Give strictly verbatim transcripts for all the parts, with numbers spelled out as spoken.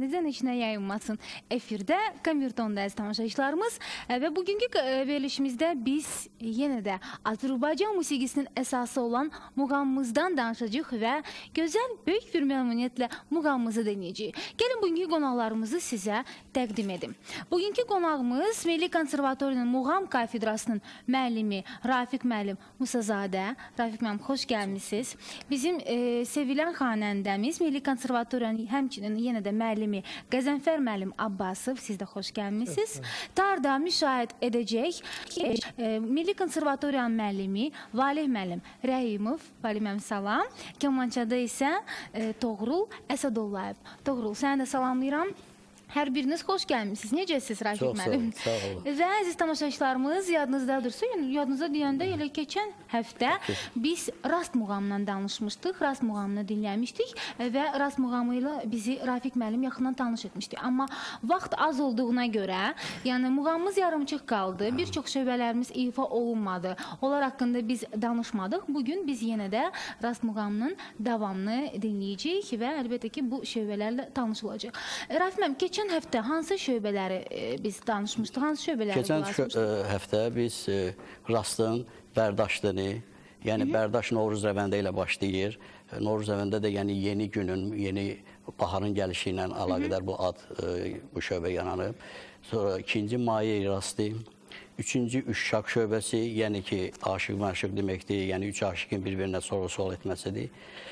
evinizdən içinə yayınmasın. Efirdə Kamертonda əziz tamaşaçılarımız və bugünkü verilişimizdə biz yenə də Azərbaycan musiqisinin əsası olan muğamımızdan danışacağıq və gözəl, böyük bir məmnuniyyətlə muğamımızı dinləyəcəyik. Gəlin bugünkü qonaqlarımızı sizə təqdim edim. Bugünkü qonağımız Milli Konservatoriyanın Muğam Kafedrasının müəllimi Rafiq müəllim Musazadə. Rafiq müəllim, xoş gəlmişsiniz. Bizim e, sevilən xanəndəmiz Milli Konservatoriyanın həmçinin yenə də müəllimi Qəzənfər müəllim Abbasov, siz də xoş gəlmişsiniz. Tarda müşahidə edəcək e, Milli Konservatoriyanın müəllimi Valih müəllim Rəhimov. Valih müəllim, salam. Kamançada isə e, Toğrul Əsədollayev. Toğrul, səni də salamlayıram. Hər biriniz xoş gəlmişsiniz. Necəsiniz Rafiq müəllim? Çox sağ olun. Və əziz tamaşaçılarımız, yadınızdadırsa, yadınıza deyəndə elə keçən həftə biz Rast muğamından danışmışdıq, Rast muğamını dinləmişdik və Rast muğamı ilə bizi Rafiq müəllim yaxından tanış etmişdi. Amma vaxt az olduğuna görə, yəni muğamımız yarımçıq qaldı, bir çox şöbələrimiz ifa olunmadı. Onlar haqqında biz danışmadıq. Bugün biz yenə də Rast muğamının davamını dinləyəcəyik və əlbəttə ki, bu şöbələrlə tanış olacaq. Rafiq müəllim, keçən Keçən həftə hansı şöbələri e, biz danışmışdıq, hansı şöbələri bulaşmışdıq? Keçən həftə biz e, Rastın Bərdaşdını, yəni Hı -hı. Bərdaş Novruz rəvəndə ilə başlayır. Novruz rəvəndə də yəni yeni günün, yeni baharın gəlişi ilə əlaqədar Hı -hı. bu ad, e, bu şöbə yananıb. Sonra ikinci Maye Rastı, üçüncü Üşşaq şöbəsi, yəni ki, aşıq-məşıq deməkdir, yəni üç aşıqın bir-birinə soru-sual etməsidir.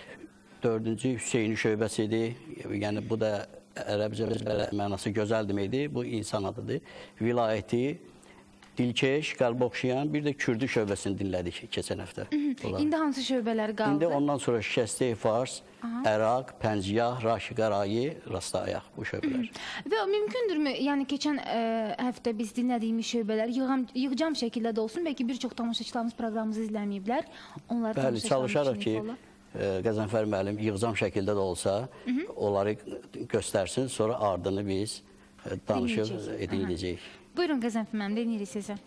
Dördüncü Hüseyni şöbəsidir, yəni bu da ərəbcə mənası gözəl deməkdir, bu insan adıdır. Vilayəti, dilkeş, qəlb oxşayan, bir də Kürdü şöbəsini dinlədik keçən həftə. İndi hansı şöbələr qaldı? İndi ondan sonra Şikəstə Fars, Əraq, Pənciyah, Raşiqarayı, Rastayaq bu şöbələr. Və mümkündürmü, yəni keçən ə, həftə biz dinlədiyimiz şöbələr yığam, yığcam şəkildə də olsun, bəlkə bir çox tamaşaçılarımız proqramımızı izləməyiblər. Onlar Bəli, çalışarıq ki, Qəzənfər müəllim yığcam şəkildə də olsa, Hı -hı. onları göstərsin, sonra ardını biz danışıb ediləcəyik. Buyurun Qəzənfər müəllim, dinləyirik sizə.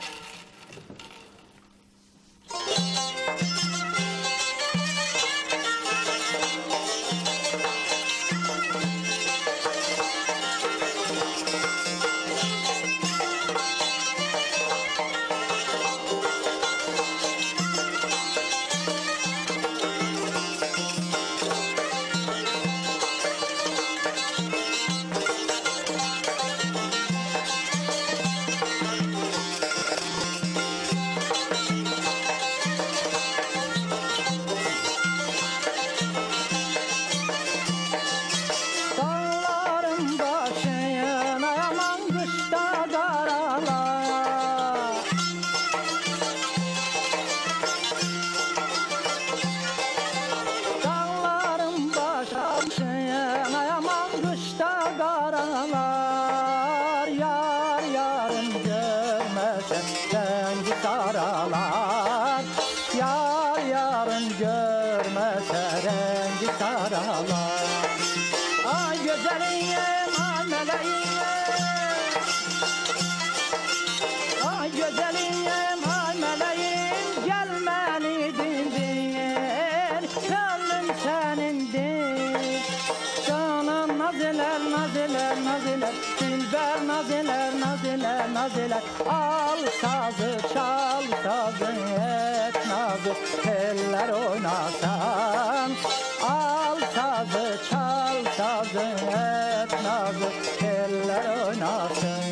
Al sazı, çal sazı, et nazı, teller oynasan. Al sazı, çal sazı, et nazı, teller oynasın.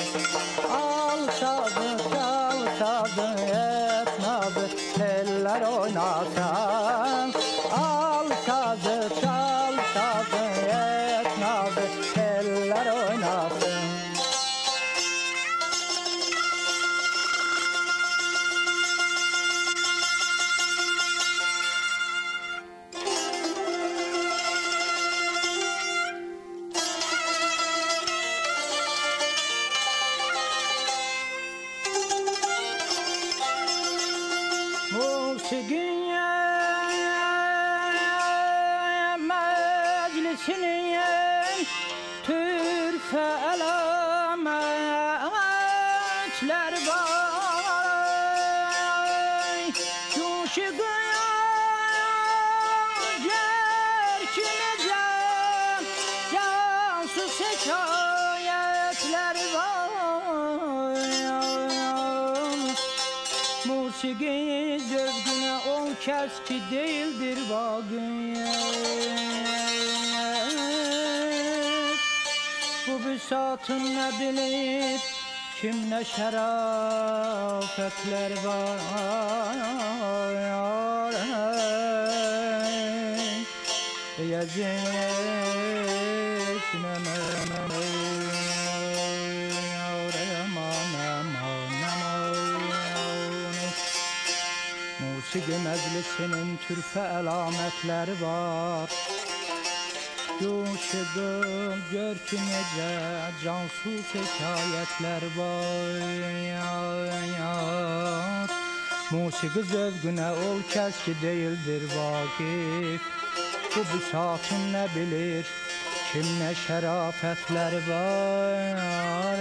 Al sazı, çal sazı, et nazı, teller oynasın. Al sazı, çal sazı, et nazı, teller oynasın. Musiqin cansız hekayetler var. Musiki zevkine ol kes ki değildir vakit. Bu büsatın ne bilir kim ne şerafetler var. Musiki meclisinin türfe alametleri var. Coşudur gör ki nece cansız hekayetler var. Musiki zövgüne ol kes ki değildir vakif. Bu büsatın ne bilir kim ne şerafetler var.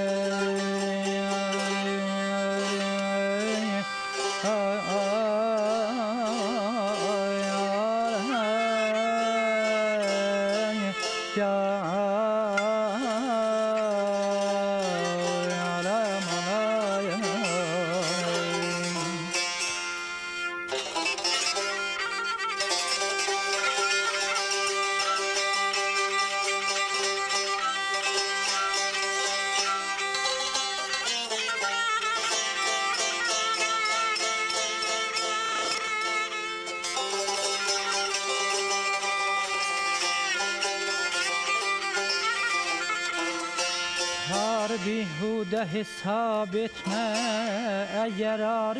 Bihude hesap etme eğer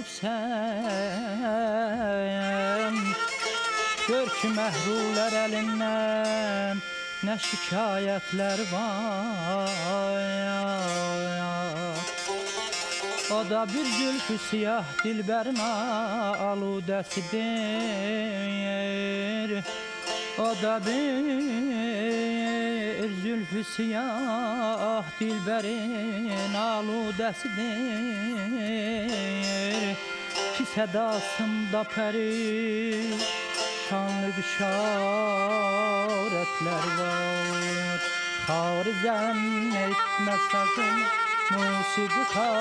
arifsen. Gör ki mehruler elinden ne şikayetler var. O da bir zülfü siyah dilberin aludesidir. O da bir zülfü siyah dilberin aludesidir. Ki sedasında peri şanlı bişaretler var. Xar zannetme sakın musiki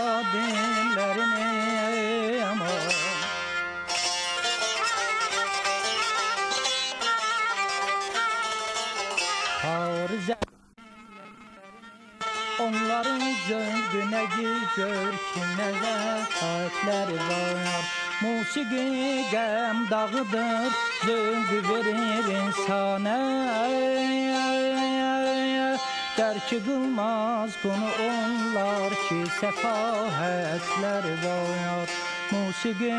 kadimlerini aman. Onların zövgüne gör ki ne zevkler var. Musiki gəm dağıdır, zövgü verir insana. Dərki qılmaz bunu onlar ki səfahətlər var. Musiki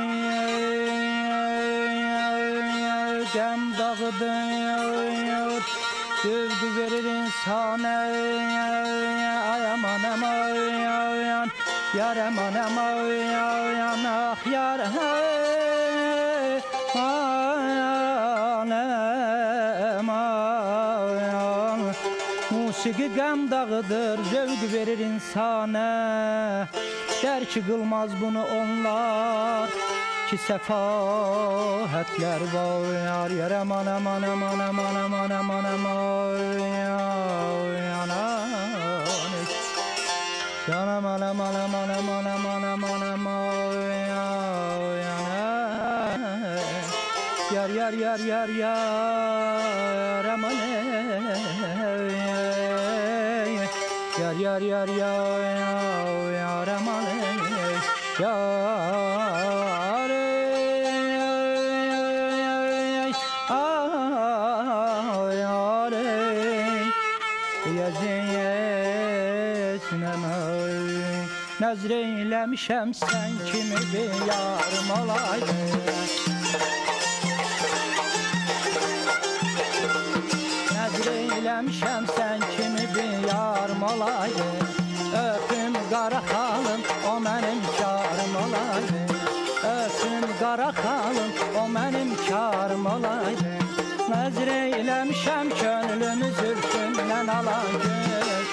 gəm dağıdır, zövgü verir insana. Ay aman aman, yar aman aman, ah yar aman aman. Musiki gəm dağıdır, zövgü verir insana. Der ki qılmaz bunu onlar ki səfahətlər var. Yar aman aman aman aman aman aman aman. Can aman aman aman aman aman aman aman. Yar yar yar yar yar aman. Yar yar yar yar aman. Yar Nəzr eyləmişəm sən kimi bir yarım olaydın. Nəzr eyləmişəm sən kimi bir yarım olaydın. Öpüm qara xalım, o mənim karım olaydın. Öpüm qara xalım, o mənim karım olaydın. Nəzr eyləmişəm könlümü zülfündən alan göz.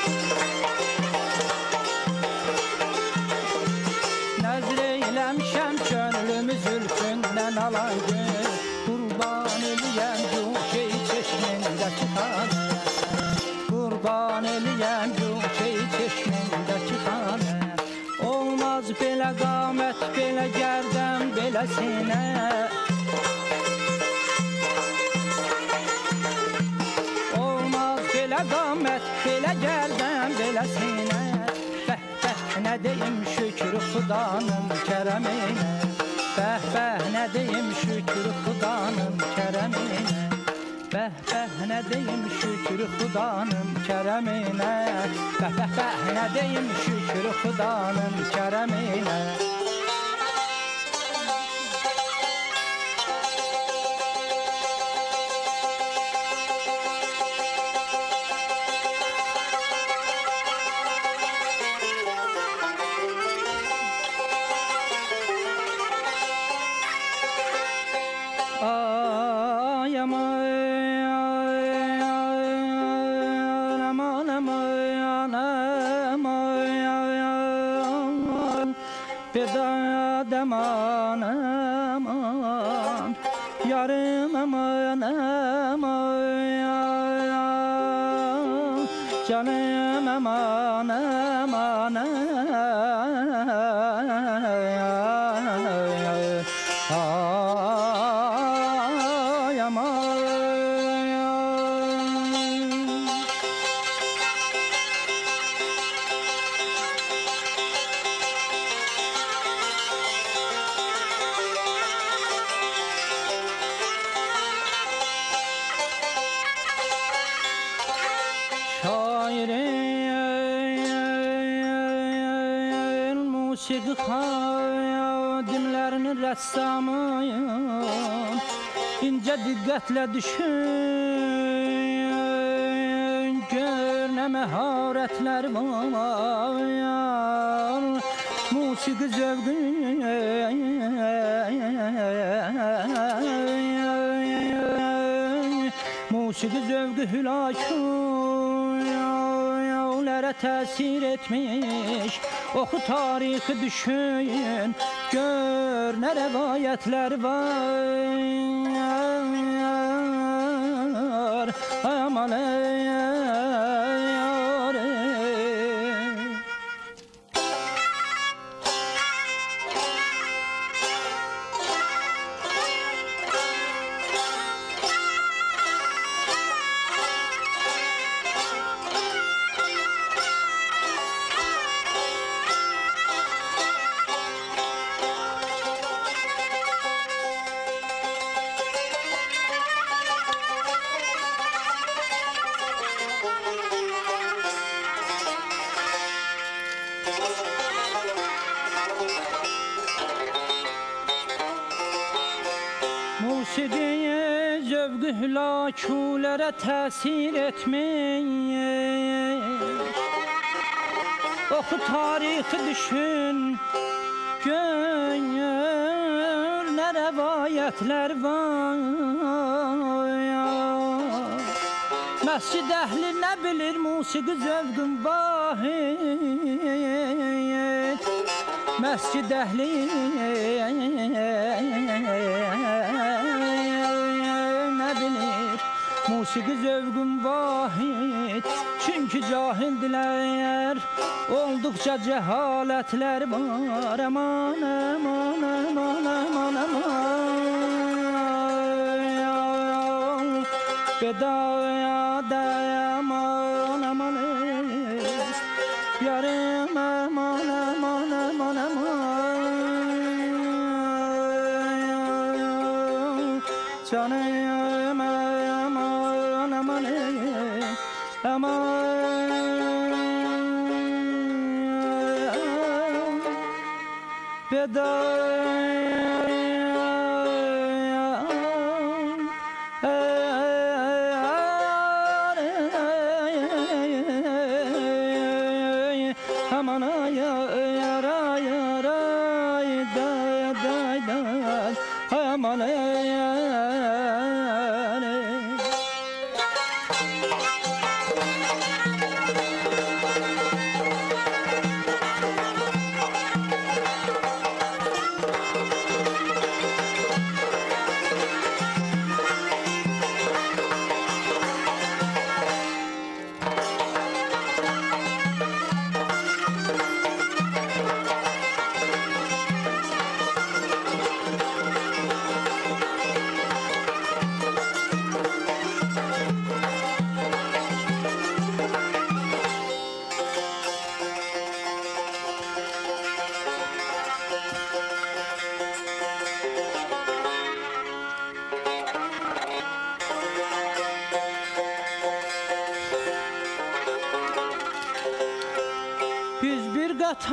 Eləmişəm könlümü zülfündən alan göz. Qurban eləyəm Cuşey çeşmindəki tadı. Qurban eləyəm eləyəm Gülçey çeşmindəki xanə. Olmaz belə qamət, belə gərdəm, belə sinə. Olmaz belə qamət, belə gərdəm, belə sinə. Bəh, bəh, nə deyim şükür Xudanın kərəminə. Bəh, bəh, nə deyim şükür Xudanın kərəminə. Bəh, bəh, nə deyim şükür Xudanın kərəminə. Bəh, bəh, bəh, nə deyim şükür Xudanın kərəminə. Ay aman aman aman aman Bedad aman aman yarım aman aman canım aman aman şairin musiqi xadimlərinin rəssamıyım. İncə diqqətlə düşün, gör nə məharətlər var. Musiqi zövqü Musiqi zövqü hülakülərə təsir etmiş. Oxu tarixi düşün, gör nə rəvayətlər var. Aman musiqiyə zövqü hülakülərə təsir etmiş. Oxu tarixi düşün, gör nə rəvayətlər var. Məscid əhli nə bilir musiqi zövqün vahid. Məscid əhli nə bilir musiqi zövqün vahid. Çünki cahildilər, olduqca cəhalətlər var. Aman aman aman aman aman bedaya aman aman yarım aman aman aman aman canım aman aman aman bedaya aman ya yara yara da da da aman ya Biz bir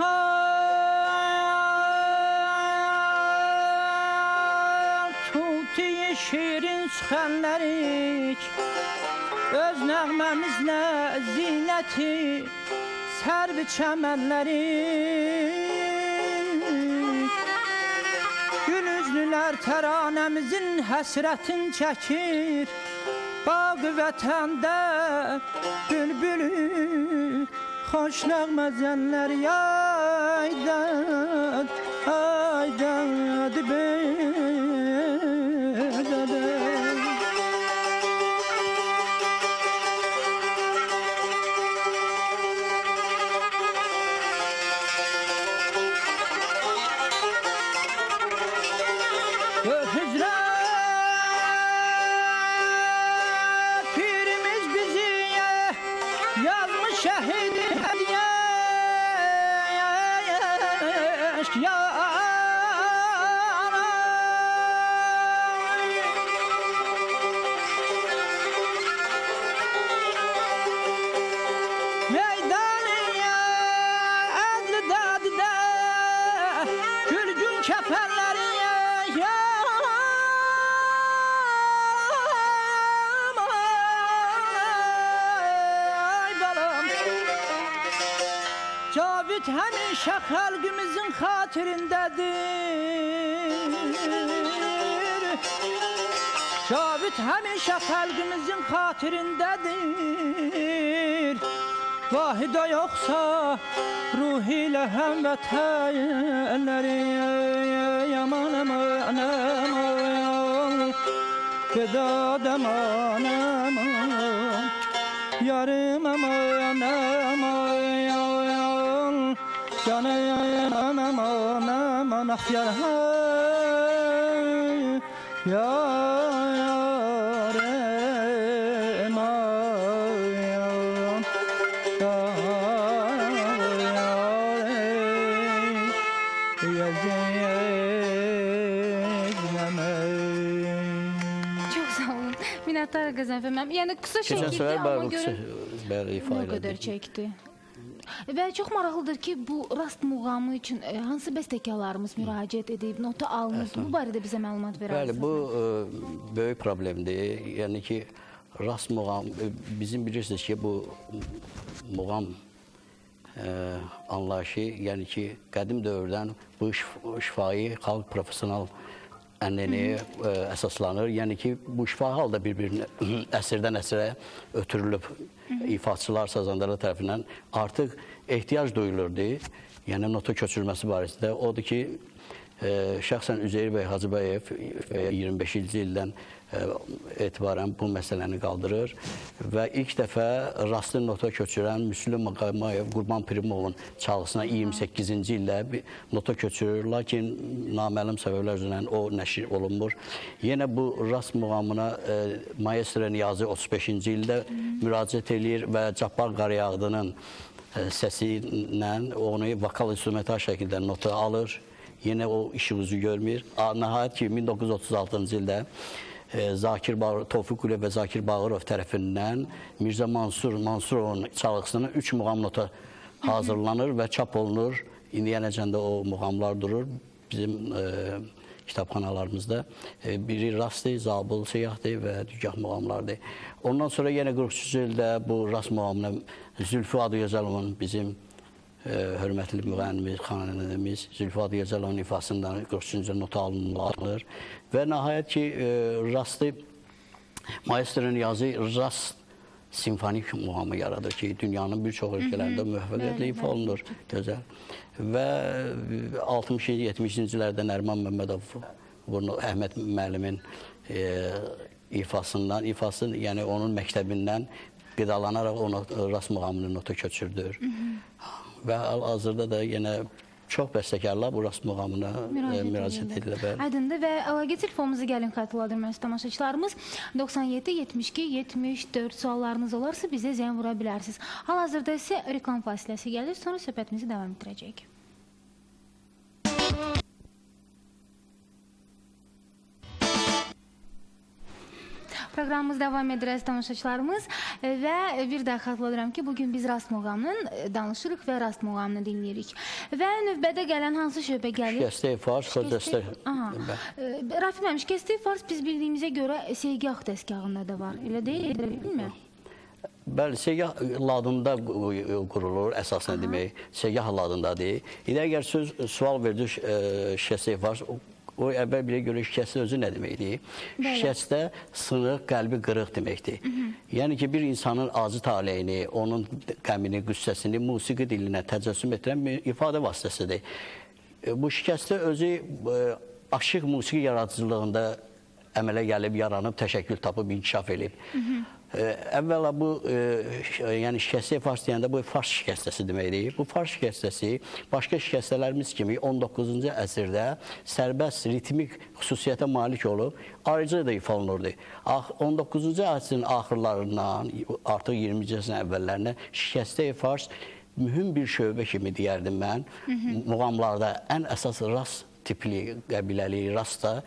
qatar Tuti şirin çıxanlarık Öz nəğməmizlə zinəti Sərvi çəmənlərik Gül üzlülər təranəmizin həsrətin çəkir Bağ-ı vətəndə bülbülü Xoş nəğməzənlər yaydan Aydan dibədədən Cavit həmişə xalqımızın xatirindədir Cavit həmişə xalqımızın xatirindədir Vahida yoxsa ruh ilə həmvətənləri Yaman aman aman Vedad aman aman Yarım aman aman Canım aman aman ah yarım yarım yarım Çok sağ olun. Minnətdarım Qəzənfər müəllim. Yəni qısa şəkildə amma görə nə qədər çəkdi. Və çox maraqlıdır ki, bu rast muğamı üçün hansı bəstəkarlarımız müraciət edib, nota alınıb, bu barədə bizə məlumat verərsiniz? Bəli, bu böyük problemdir. Yəni ki, rast muğam, bizim bilirsiniz ki, bu muğam anlayışı, yəni ki, qədim dövrdən bu şifahi xalq profesional ənləni əsaslanır. Yəni ki, bu şifahi halda bir-birini əsrdən əsrə ötürülüb ifaçılar, sazandarlar tərəfindən artıq ehtiyac duyulurdu. Yəni, nota köçürülməsi barəsində. Odur ki, şəxsən Üzeyir bəy Hacıbəyev iyirmi beşinci ildən etibarən bu məsələni qaldırır və ilk dəfə rastlı nota köçürən Müslüm Maqamayev Qurban Pirimovun çalğısına iyirmi səkkizinci ildə bir nota köçürür, lakin naməlum səbəblər üzrə o nəşr olunmur. Yenə bu rast muğamına Maestro Niyazi otuz beşinci ildə müraciət edir və Cabbar Qarayağdı'nın səsi ilə onu vokal instrumental şəkildə nota alır. Yenə o işimizi görmür. Nəhayət ki, min doqquz yüz otuz altıncı ildə Zakir Bağır, Tofiq Quliyev və Zakir Bağırov tərəfindən Mirzə Mansur Mansurovun çalğısına üç muğam nota hazırlanır və çap olunur. İndiyənəcəndə o muğamlar durur bizim kitabxanalarımızda. Biri rastdır, Zabıl Seyahdır və Dügah muğamlardır. Ondan sonra yenə qırx üçüncü ildə bu rast muğamına Zülfü Adıgözəlovun bizim hörmətli müğənnimiz, xanəndəmiz Zülfü Adıgözəlovun ifasından qırx üçüncü nota alınır. Və nəhayət ki, rastı Maestro Niyazi rast simfonik muğamı yaradır ki, dünyanın bir çox ölkələrində müvəffəqiyyətlə ifa olunur. Gözəl. Və altmışıncı yetmişinci illərdə Nərman Məmmədov, Əhməd müəllimin ifasından, ifası, yəni onun məktəbindən qidalanaraq ona rast muğamını nota köçürdür. Və hal-hazırda da yenə çox bəstəkarlar bu rast muğamına müraciət edilir. Aydındır və əlaqə telefonumuzu gəlin xatırladırmız tamaşaçılarımız. doxsan yeddi yetmiş iki yetmiş dörd suallarınız olarsa bizə zəng vura bilərsiniz. Hal-hazırda isə reklam fasiləsi gəlir, sonra söhbətimizi davam etdirəcək. Proqramımız davam edir əziz tamaşaçılarımız və bir daha xatırladıram ki, bugün biz Rast muğamının danışırıq və Rast muğamını dinləyirik. Və növbədə gələn hansı şöbə gəlir? Şikəstəyi fars, xocəstə. Rafim əmi, şikəstəyi fars biz bildiyimizə görə Seygah dəstgahında da var, elə deyil, bilmə? Bəli, Seygah ladında qurulur, əsasən demək, Seygah ladındadır. İdə əgər söz, sual verdi şikəstəyi fars, o əvvəl birə görə şikəstə özü nə deməkdir? Şikəstə sınıq, qəlbi qırıq deməkdir. Yəni ki, bir insanın acı taleyini, onun qəmini, qüssəsini musiqi dilinə təcəssüm etdirən bir ifadə vasitəsidir. Bu şikəstə özü aşıq musiqi yaradıcılığında əmələ gəlib, yaranıb, təşəkkül tapıb, inkişaf edib. Əvvəla bu, yəni şikəstəyi fars deyəndə bu fars şikəstəsi deməkdir. Bu fars şikəstəsi başqa şikəstələrimiz kimi on doqquzuncu əsrdə sərbəst ritmik xüsusiyyətə malik olub, ayrıca da ifa olunurdu. on doqquzuncu əsrin axırlarından, artıq iyirminci əsrin əvvəllərinə şikəstəyi fars mühüm bir şöbə kimi deyərdim mən. Muğamlarda ən əsas rast tipli qəbiləli rast da,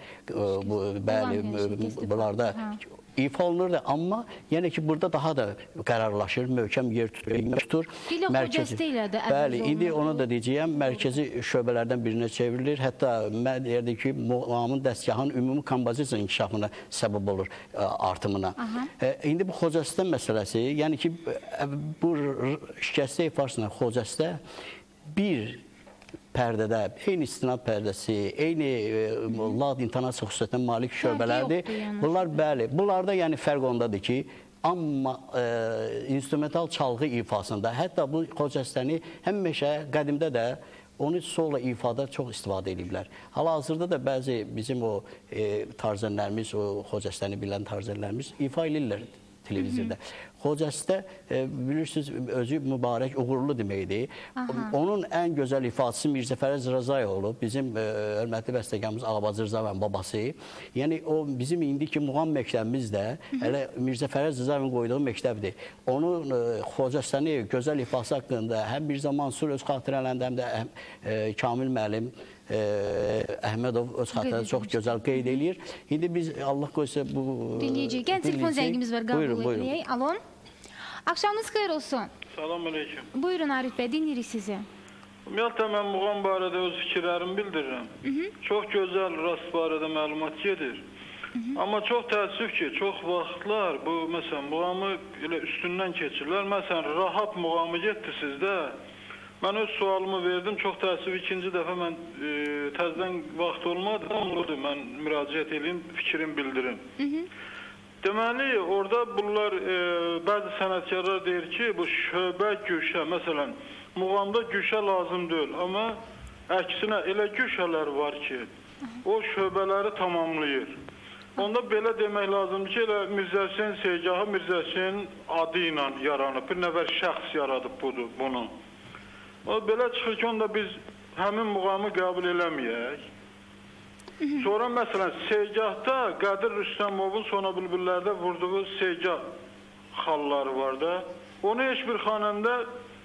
bəli, bunlarda ifa olunurdu, amma yəni ki, burada daha da qərarlaşır, möhkəm yer tutur. Dili xocəstə ilə də əvəz olunur. Bəli, indi onu da deyəcəyəm, mərkəzi şöbələrdən birinə çevrilir. Hətta mən deyərdim ki, muğamın dəstgahının ümumi kompozisiya inkişafına səbəb olur, artımına. İndi bu xocəstə məsələsi, yəni ki, bu şikəstəyi farsla xocəstə bir pərdədə, eyni istinad pərdəsi, eyni lad intonasiya xüsusiyyətinə malik şöbələrdir. Bunlar, bəli, bunlarda yəni fərq ondadır ki, amma instrumental çalğı ifasında, hətta bu xocəstəni həmişə qədimdə də onu sola ifada çox istifadə ediblər. Hal-hazırda da bəzi bizim o tarzənlərimiz, o xocəstəni bilən tarzənlərimiz ifa edirlər televiziyada. Xocəstə, bilirsiniz, özü mübarək, uğurlu deməkdir. Onun ən gözəl ifadəsi Mirzə Fərəz Rzayev olub, bizim hörmətli bəstəkarımız Ağabacı Rzayev babası. Yəni, o bizim indiki muğam məktəbimiz də hələ Mirzə Fərəz Rzayevin qoyduğu məktəbdir. Onun xocəstəni gözəl ifadəsi haqqında həm Mirzə Mansur öz xatirələrində, həm də Kamil müəllim Əhmədov öz xatirələri çox gözəl qeyd edir. İndi biz, Allah qoysa, bu... Dinləyəcək. Gən telefon zəngimiz var, qəbul edək. Alon. Axşamınız xeyir olsun. Salam aleyküm. Buyurun Arif bəy, dinləyirik sizi. Ümumiyyətlə, mən muğam barədə öz fikirlərimi bildirirəm. Çox gözəl rast barədə məlumat gedir. Amma çox təəssüf ki, çox vaxtlar bu, məsələn, muğamı elə üstündən keçirlər. Məsələn, Rahab muğamı getdi sizdə. Mən öz sualımı verdim. Çox təəssüf, ikinci dəfə mən təzdən vaxt olmadı. Onludur, mən müraciət edeyim, fikrim bildirim. Deməli, orada bunlar, bəzi sənətkarlar deyir ki, bu şöbə, güşə, məsələn, muğamda güşə lazım deyil. Amma əksinə elə güşələr var ki, o şöbələri tamamlayır. Onda belə demək lazımdır ki, elə Mirzə Hüseyn Seygahı Mirzə Hüseyn adı ilə yaranıb, bir nəfər şəxs yaradıb budur, bunu. Belə çıxır ki, onda biz həmin muğamı qəbul eləməyək. Sonra, məsələn, Seygahda Qədir Rüstəmovun Sona Bülbüllərdə vurduğu Seygah xalları var da, onu heç bir xanəndə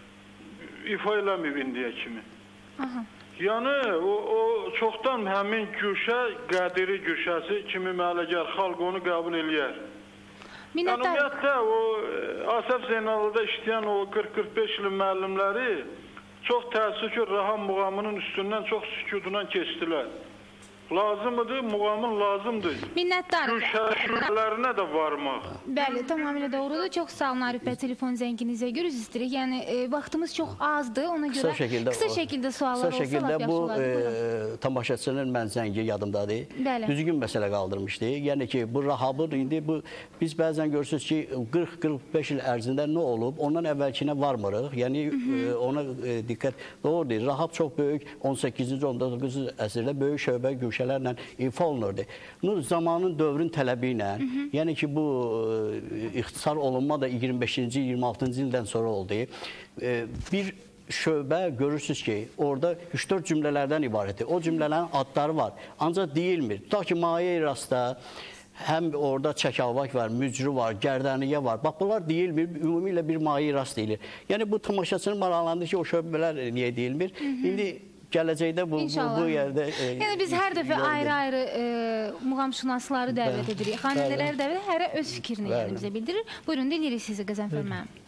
ifa eləməyib indiyə kimi. Yəni, o çoxdan həmin güşə, Qədiri güşəsi kimi məhəlləgər xalq onu qəbul eləyər. Yəni, ümumiyyətlə, o Asəf Zeynallıda işləyən o qırx qırx beş ilin müəllimləri çox təəssüf ki, Raham muğamının üstündən çox sükudundan keçdilər. Lazımdır, muğamın lazımdır. Minnətdarım. Güşələrinə də varmaq. Bəli, tamamilə doğrudur. Çox sağ olun Arif bəy, telefon zənginizə görüz istəyirik. Yəni, vaxtımız çox azdır, ona görə qısa şəkildə suallar olsa, lap yaxşı olardı. Bu tamaşaçının mən zəngi yadımdadır. Düzgün məsələ qaldırmışdı. Yəni ki, bu Rahabın, indi bu, biz bəzən görürsünüz ki, qırx qırx beş il ərzində nə olub, ondan əvvəlkinə varmırıq. Yəni, ona diqqət doğrudur. Rahab çox böyük, on səkkizinci on doqquzuncu əsrdə böyük şöbə güşələrlə ifa olunurdu. Zamanın dövrün tələbi ilə, yəni ki, bu ixtisar olunma da iyirmi beşinci iyirmi altıncı ildən sonra oldu. Bir şöbə görürsünüz ki, orada üç dörd cümlələrdən ibarətdir. O cümlələrin adları var, ancaq deyilmir. Ta ki, Maye Rastda həm orada Çəkavak var, Mücrü var, Gərdəniyə var. Bax, bunlar deyilmir, ümumilə bir Maye Rast deyilir. Yəni, bu tamaşaçının maraqlandı ki, o şöbələr niyə deyilmir? İndi gələcəkdə bu, bu, bu yerdə... E, yəni biz hər dəfə ayrı-ayrı e, muğamşünasları dəvət edirik. Xanəndələri dəvət edirik, hərə öz fikrini yəni bizə bildirir. Buyurun, dinləyirik sizi Qəzənfər müəllim.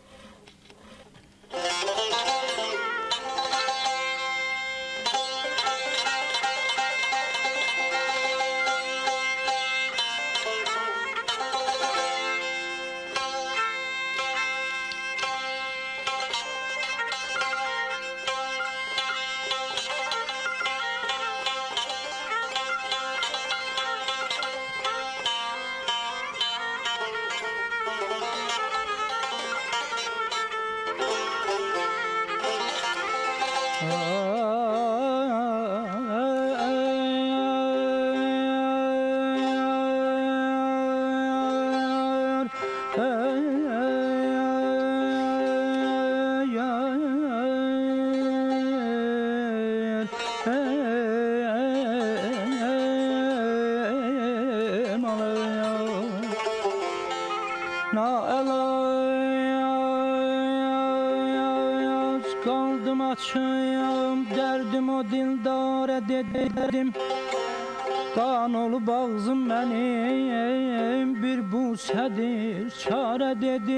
Qaldım açım, dərdim o dildara dedim. Qan olub ağzım mənim, bir busədir çarə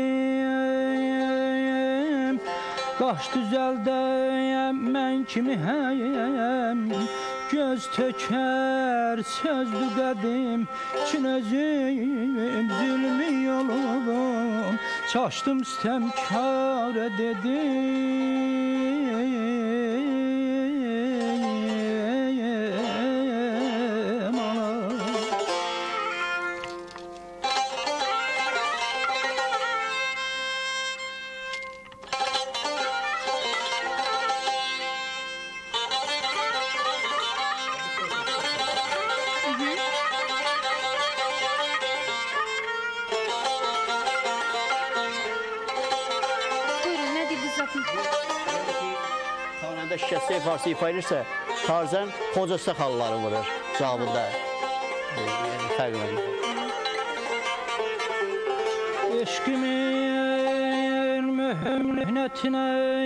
dedim. Qaş düzəldəyəm, mən kimi həyəm, göz tökər, sözdü qədim. Çün özüm zülmü yolum, çaşdım istəmkara dedim. Xanəndə şikəstə ifarsı ifa edirsə, tarzən Xocəstə xalları vurur cavabında. Fərqlənir. Eşqimin mühümlühnətinə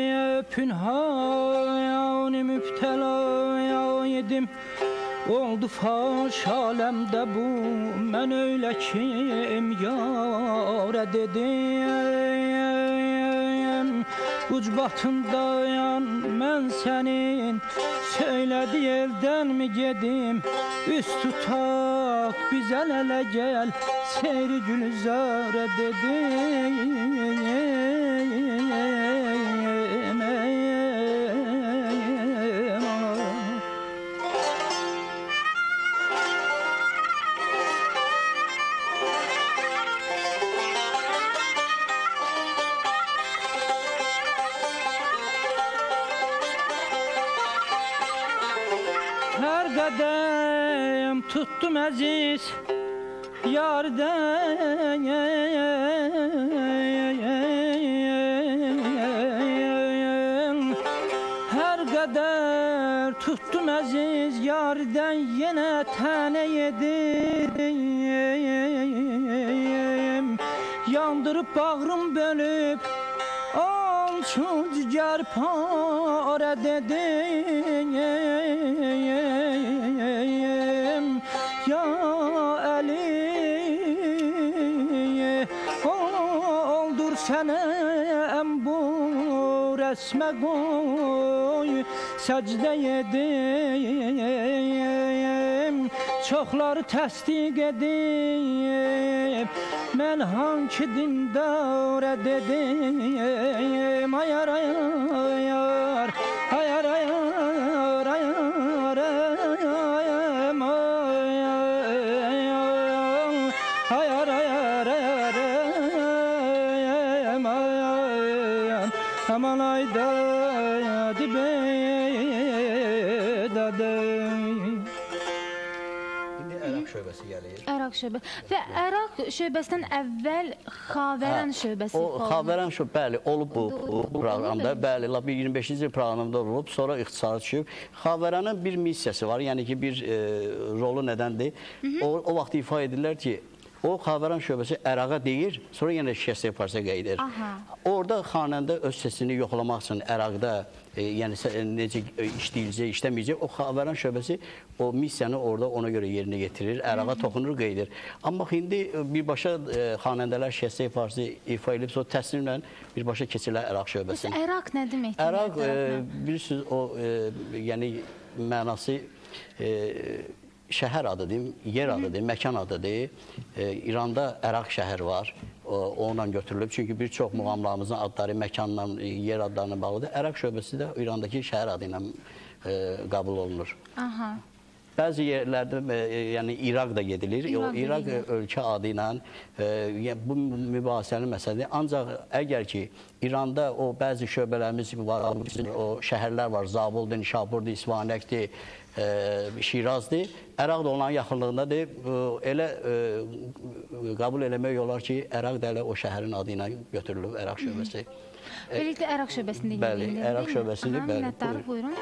pünhan mübtəla edim. Oldu faş aləmdə bu, mən öylə kim yarə dedim. Ucbatındayan mən sənin, söylədi eldən mi gedim? Üst tutaq biz əl-ələ gəl, seyri gülzarə dedim. Hər qədəm tutdum əziz yardən, hər qədər tutdum əziz yardən, yenə tənə yedim. Yandırıb bağrım bölüb, olçun cigər parə dedim. Ya Əli, oldur sənəm bu rəsmə qoy, səcdə edim. Çoxları təsdiq edib, mən hanki dindara dedim. Ayar, ayar, ayar, ayar, ayar, ayar, ayar, ayar, ayar, aman ayda dibe dadım. Əraq şöbəsi gəlir. Əraq şöbəsi. Və Əraq şöbəsindən əvvəl Xavərən şöbəsi. O Xavərən şöbəsi, bəli, olub bu, bu proqramda. Bəli, iyirmi beşinci proqramda olub, sonra ixtisara düşüb. Xavərənin bir missiyası var, yəni ki, bir e, rolu nədəndir? O, o vaxt ifa edirlər ki, O Xavəran şöbəsi Əraqa deyir, sonra yenə şikəstəyə parça qeydir. Orada xanəndə öz sesini yoxlamaq üçün Əraqda e, yəni necə işləyəcək, işləməyəcək, o Xavəran şöbəsi o missiyanı orada ona görə yerinə getirir, Əraqa toxunur, qeydir. Amma indi birbaşa e, xanəndələr şikəstəyə parça ifa edib, sonra təslimlə birbaşa keçirlər Əraq şöbəsini. Əraq nə demək? Əraq, e, bilirsiniz, o e, yəni mənası e, şəhər adıdır, yer adıdır, məkan adıdır. E, İranda Əraq şəhər var, o, onunla götürülüb. Çünki bir çox muğamlarımızın adları məkanla, yer adlarına bağlıdır. Əraq şöbəsi də İrandakı şəhər adı ilə e, qəbul olunur. Aha. Bəzi yerlərdə, e, yəni İraq da gedilir. İraq, o, İraq e, ölkə adı ilə e, bu mübahisəli məsələdir. Ancaq əgər ki, İranda o bəzi şöbələrimiz var, o şəhərlər var, Zabuldur, Nişapurdur, İsvanəkdir, e, Şirazdır. Əraq da onların yaxınlığındadır. E, elə e, qəbul eləmək olar ki, Əraq da elə o şəhərin adı ilə götürülüb, Əraq şöbəsi. Beləliklə Əraq şöbəsində bəli, Əraq şöbəsində, bəli. Minnətdarıq, buyurun.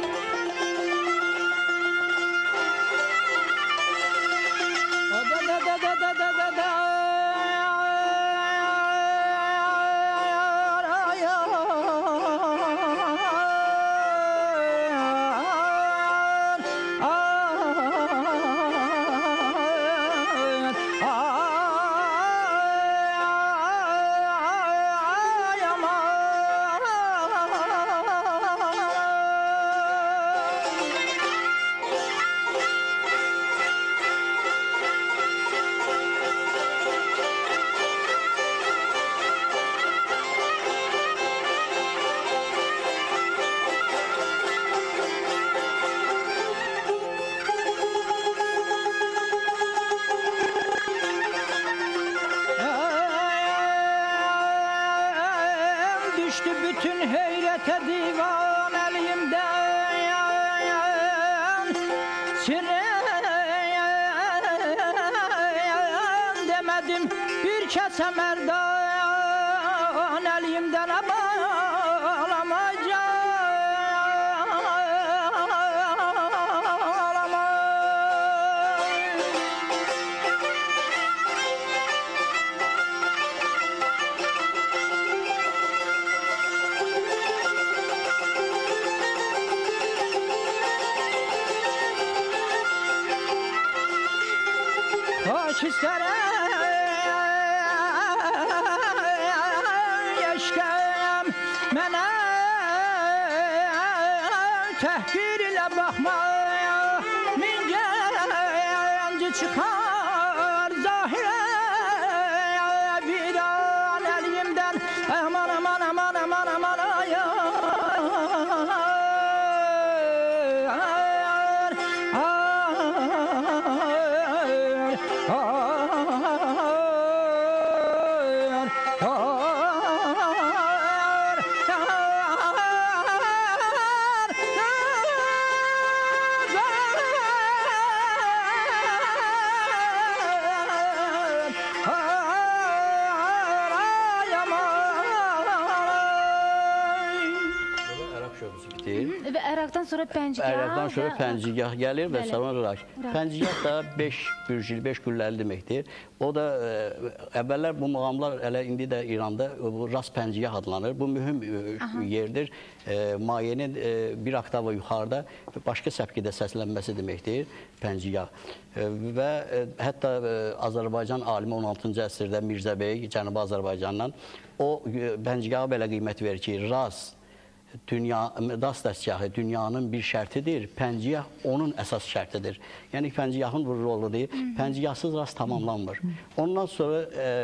Əraqdan sonra Pəncigah Əraqdan sonra Pəncigah gəlir və sonra Rak. Pəncigah da beş bürcülü, beş gülləli deməkdir. O da ə, əvvəllər bu muğamlar elə indi də İranda Ras Pəncigah adlanır. Bu mühüm Aha. yerdir. E, mayenin e, bir oktava yuxarıda başqa səpkidə səslənməsi deməkdir Pəncigah. E, və e, hətta e, Azərbaycan alimi on altıncı əsrdə Mirzə bəy Cənubi Azərbaycandan o e, Pəncigaha belə qiymət verir ki, Ras Dünya, rast dəstgahı dünyanın bir şərtidir, Pəncigah onun əsas şərtidir. Yəni Pəncigahın bu roludur, Pəncigahsız rast tamamlanmır. Ondan sonra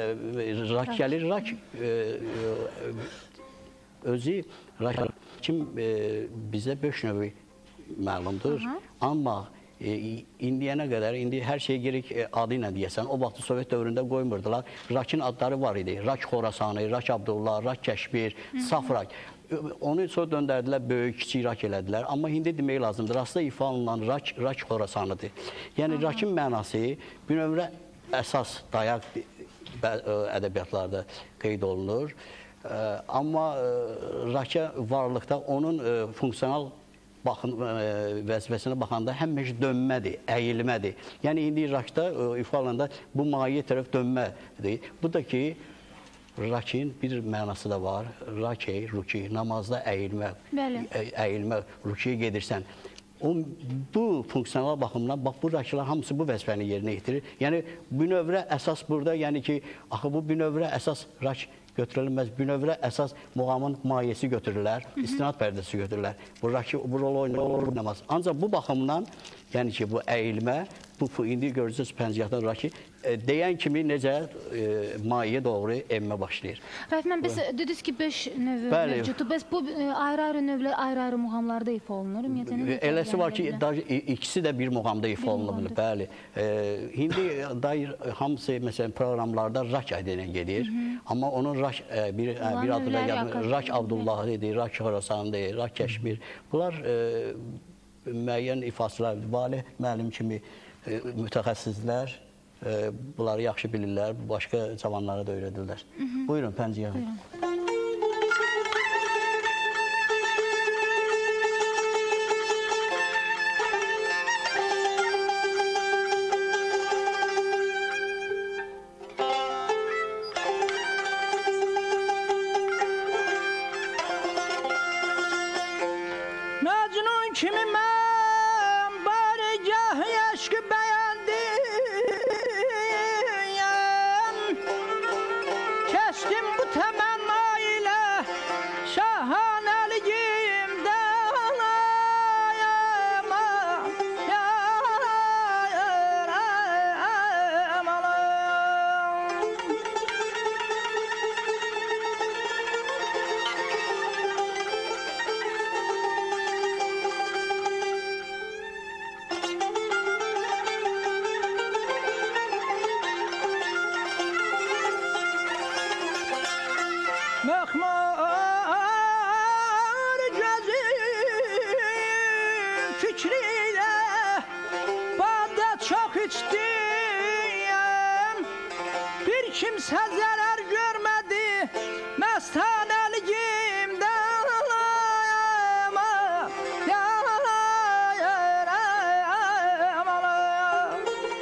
e, Rak gəlir, Rak e, özü Rak kim e, bizə beş növü məlumdur, Aha. amma e, indiyənə qədər, indi hər şey gerek e, adı ilə deyəsən, o vaxtı Sovet dövründə qoymurdular. Rakın adları var idi, Rak Xorasanı, Rak Abdullah, Rak Kəşmir, Saf Rak. Onu sonra döndərdilər, böyük, kiçik Rak elədilər. Amma indi demək lazımdır, rastda ifa olunan Rak, Rak Xorasanıdır. Yəni, Aha. Rakın mənası bir növrə əsas dayaq ədəbiyyatlarda qeyd olunur. Amma Rakə varlıqda onun funksional baxın, vəzifəsinə baxanda həmişə dönmədir, əyilmədir. Yəni, indi Rakda, ifadə bu maye tərəf dönmədir. Bu da ki, Rakin bir mənası da var. Rakey, ruki, namazda əyilmə, əyilmə, rukiyə gedirsən. O, bu funksional baxımdan, bax, bu rakilər hamısı bu vəzifəni yerinə yetirir. Yəni, bünövrə əsas burada, yəni ki, axı bu bünövrə əsas rak götürülməz. Bünövrə əsas muğamın mayesi götürürlər, istinad pərdəsi götürürlər. Bu raki, bu rol oynamaz. Ancaq bu baxımdan, yəni ki, bu əyilmə, bu indi görürsünüz pənciyatdan raki, deyən kimi necə mayeyə doğru emmə başlayır. Rəhmən, biz dediniz ki, beş növ mövcuddur. Bəs bu ayrı-ayrı növlər, ayrı-ayrı muğamlarda ifa olunur? Eləsi var ki, ikisi də bir muğamda ifa olunur. Bəli. İndi dair hamısı, məsələn, proqramlarda rak ədinə gedir. Amma onun rak, bir adına gəlmir, rak Abdullahidir, rak Xorasandır, rak Kəşmir. Bunlar müəyyən ifasılar, Valih müəllim kimi mütəxəssislər bunları yaxşı bilirlər, başqa cavanlara da öyrədirlər. Buyurun, pənciyə. Məcnun kimi mən barigah yaşqı bəyəndiyəm, kəsdim bu təmənna ilə şahanəliyimdə alayam, yayayam alayam. Məxmar gözüm fikriyle badə çox içdiyəm, bir kimsə zərər görmədi məstanəliyimdə alayam, yayayam alayam.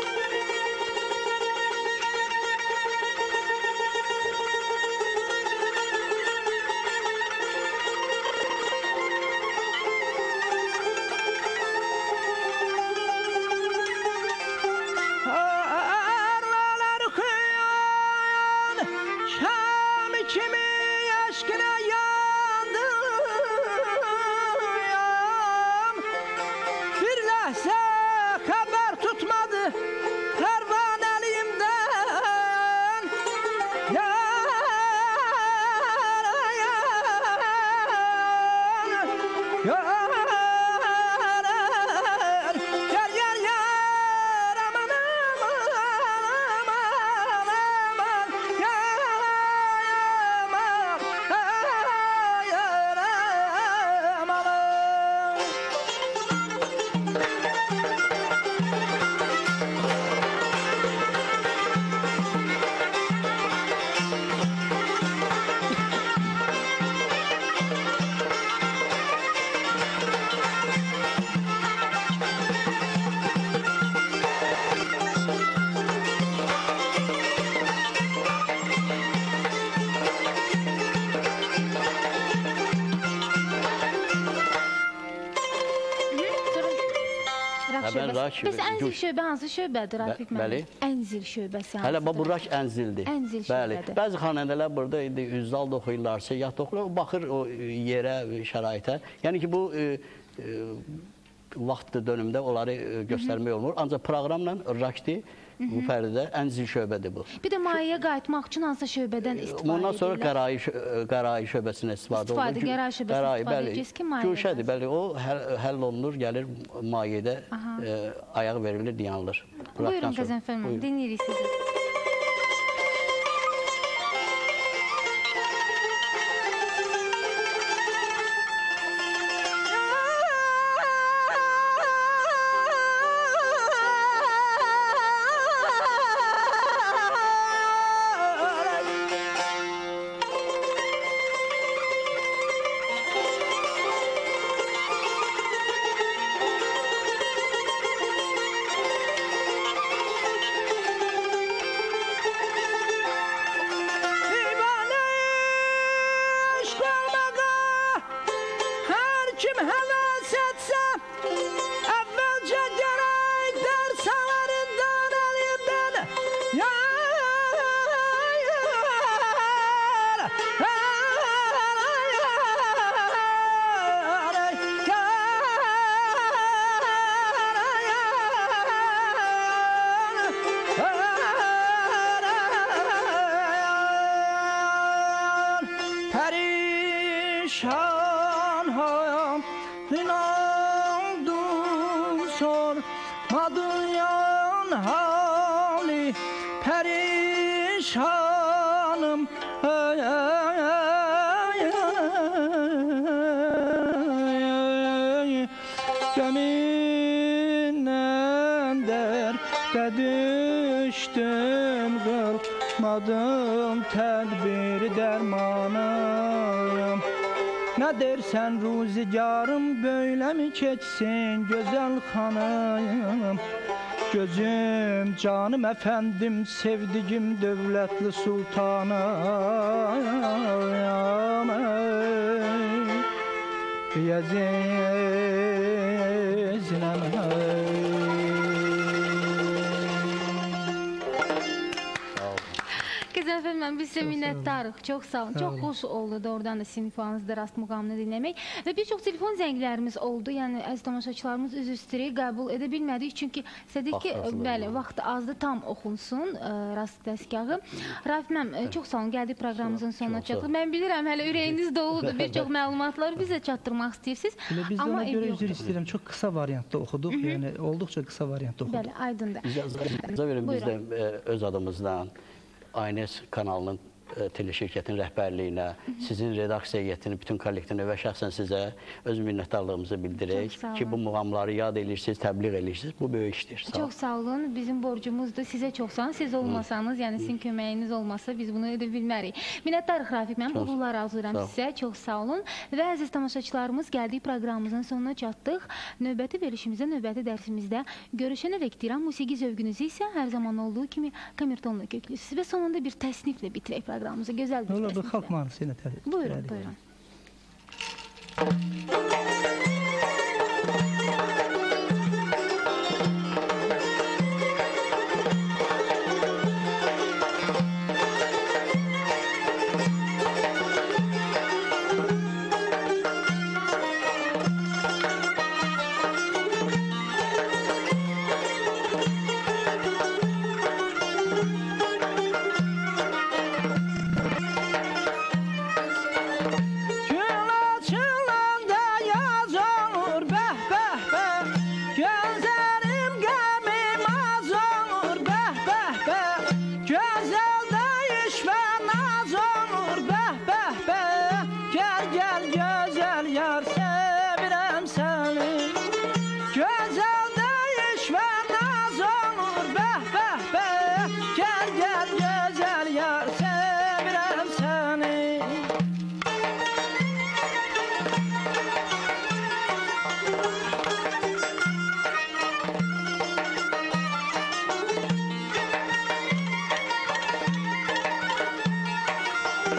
Arvalar xüyan, şam kimi aşkına yandım. Bir ləhzə xəbər tutmadı pərvanəliyimdən. Yarayan, yaran, yar yar yar, aman aman aman aman, yayam yayam aman. Mən rak... Bəs ənzil şöbə hansı şöbədir, Rafiq müəllim? Ənzil şöbəsi hansıdır? Hələ bu rak ənzildir. Ənzil şöbədir. Bəzi xanədələr burada indi üzdal da oxuyurlarsa, yat oxuyurlar, baxır o yerə, şəraitə. Yəni ki, bu vaxt dönümdə onları göstərmək olmur. Ancaq proqramla rakdi, bu pərdə ənzil şöbədir bu. Bir də mayeyə qayıtmaq üçün hansı şöbədən istifadə edirlər? Ondan sonra qərai şöbəsinə istifadə olunur. İstifadə, qərai şöbəsinə istifadə edəcəyiz ki, mayeyə Güşədir, bəli, o həll olunur, gəlir mayedə ayaq verilir, dayanılır. Buyurun, Qəzənfər müəllim, dinləyirik sizi. kim həvəs etsə, əvvəlcə gərək dərsalarından əlimdən perişan hayam inandım sormadın yan hali perişanım ay, ay, ay, ay. Geminden derde düştüm kılmadım tedbir dermanım. Ne dersen ruzigarım böyle mi geçsin güzel hanım? Gözüm canım efendim sevdiğim devletli sultanım. Yazizlem Gözəl efendim, mən biz sizə minnətdarıq. Çox sağ olun. Çox xoş oldu doğrudan da sizin ifanızda rast muğamını dinləmək. Və bir çox telefon zənglərimiz oldu. Yəni, əziz tamaşaçılarımız üzr istəyirik, qəbul edə bilmədik. Çünki istədik ki, bəli, vaxt azdır, tam oxunsun rast dəstgahı. Raif məm, çox sağ olun, gəldik proqramımızın sonuna çatdıq. Mən bilirəm, hələ ürəyiniz doludur. Bir çox məlumatları bizə çatdırmaq istəyirsiniz. Biz ona görə üzr istəyirəm. Çox qısa variantda oxuduq. Yəni, olduqca qısa variantda oxuduq. Bəli, aydındır. İcazə verin, biz də öz adımızdan Aynes kanalının teleşirkətin rəhbərliyinə, sizin redaksiya heyətinin, bütün kollektivini və şəxsən sizə öz minnətdarlığımızı bildirək ki, bu muğamları yad edirsiniz, təbliğ edirsiniz. Bu böyük işdir. Çox sağ olun. Bizim borcumuzdur. Sizə çox sağ olun. Siz olmasanız, yəni sizin köməyiniz olmasa biz bunu edə bilmərik. Minnətdarıq Rafiq mənim. Uğurlar arzulayıram sizə. Çox sağ olun. Və əziz tamaşaçılarımız, gəldik proqramımızın sonuna çatdıq. Növbəti verilişimizdə, növbəti dərsimizdə görüşənərək deyirəm. Musiqi zövqünüzü isə hər zaman olduğu kimi kamertonla köklüsünüz. Və sonunda bir təsniflə bitirək proqramımızı. Gözəl bir təsniflə. Xalq mahnısı ilə təsnif. Buyurun, buyurun.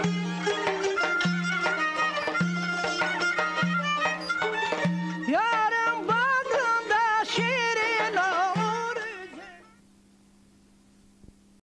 Yar